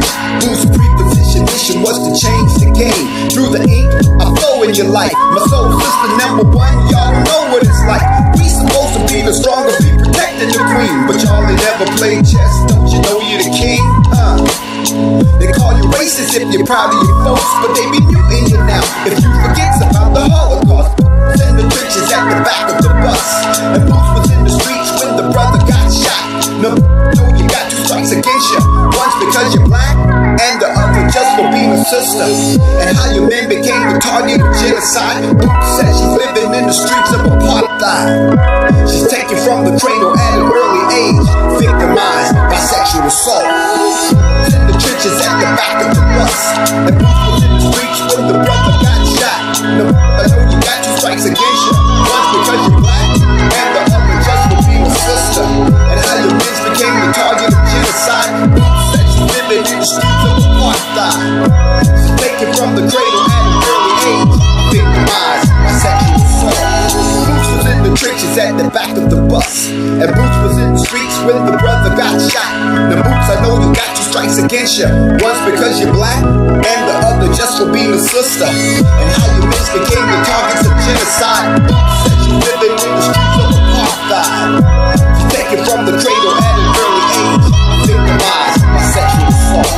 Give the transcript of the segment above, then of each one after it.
Whose preposition mission was to change the game. Through the ink, I flow in your life. My soul sister number one, y'all know what it's like. We supposed to be the stronger, be protecting the queen, but y'all ain't never played chess. Don't you know you're the king? They call you racist if you're proud of your folks, but they be muting you now if you forget about the Holocaust. In the trenches at the back of the bus, and Boots was in the streets when the brother got shot. No, you got 2 strikes against you. One's because you're black, and the other just for being a sister. And how your men became the target of genocide. Boots says she's living in the streets of apartheid. She's taken from the cradle at an early age, victimized by sexual assault. In the trenches at the back of the bus, and Boots was in the streets when the brother got shot. No, I know you got 2 strikes against you. One's because you're black, and the other just for being a sister. And how your men became the target of genocide. Boots said she's living in the streets of apartheid. She's taken from the cradle at an early age, victimized by sexual assault. Boots was in the trenches at the back of the bus, and Boots was in the streets when the brother got shot. Now Boots, I know you got 2 strikes against you. One's because you're black, and the other just for being a sister. And how your men became the targets of genocide. Boots said she's living in the streets of apartheid. She's taken from the cradle at an early age, victimized by sexual assault.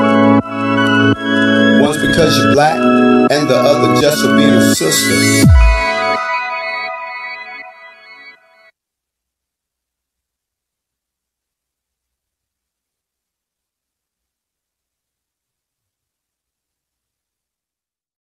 One's because you're black, and the other just for being a sister.